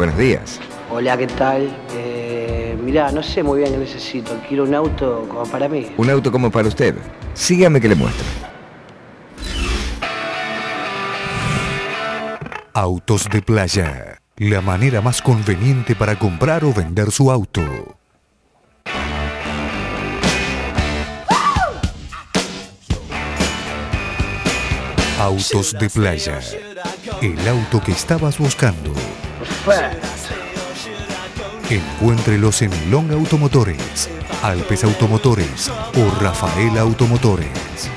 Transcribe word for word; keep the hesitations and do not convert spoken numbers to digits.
buenos días. Hola, ¿qué tal? Eh, mirá, no sé muy bien qué necesito. Quiero un auto como para mí. Un auto como para usted. Sígame que le muestro. Autos de Playa, la manera más conveniente para comprar o vender su auto. Autos de Playa, el auto que estabas buscando. Encuéntrelos en Long Automotores, Alpes Automotores o Rafael Automotores.